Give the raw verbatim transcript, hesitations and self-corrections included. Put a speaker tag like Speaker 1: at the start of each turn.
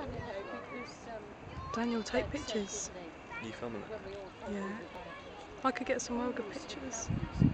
Speaker 1: Daniel, take pictures.
Speaker 2: You filming it?
Speaker 1: Yeah. I could get some real good pictures.